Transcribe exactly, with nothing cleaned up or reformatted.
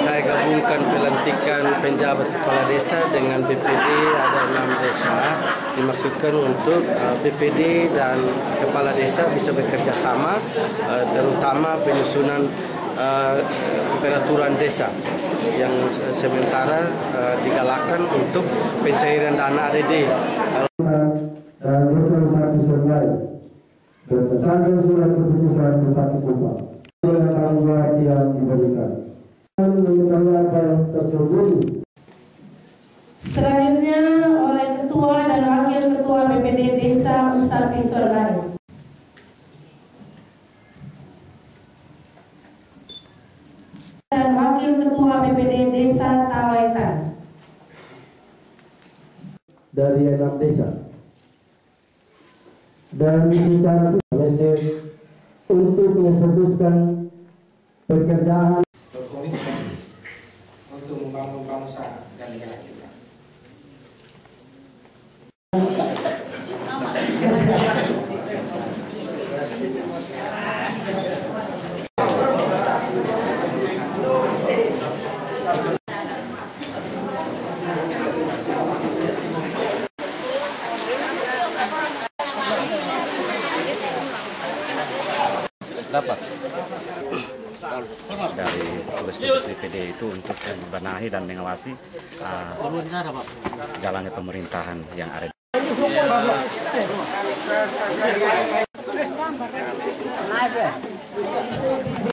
saya gabungkan pelantikan penjabat kepala desa dengan B P D, ada enam desa, dimaksudkan untuk uh, B P D dan kepala desa bisa bekerja sama, uh, terutama penyusunan uh, peraturan desa yang sementara uh, digalakkan untuk pencairan dana A D D. Dan sosialisasi lain berdasarkan surat keputusan Bupati Kupang dengan tanggung jawab yang diberikan. Mengetahui apa yang tersembunyi. Selanjutnya oleh Ketua dan Wakil Ketua B P D Desa Ustapi Sorgani. Dan Wakil Ketua B P D Desa Tawaitan. Dari enam desa. Dan secara khusus untuk memfokuskan pekerjaan berkomitmen untuk membangun bangsa dan negara kita. Dapat dari tugas-tugas B P D itu untuk membenahi dan mengawasi uh, jalannya pemerintahan yang ada.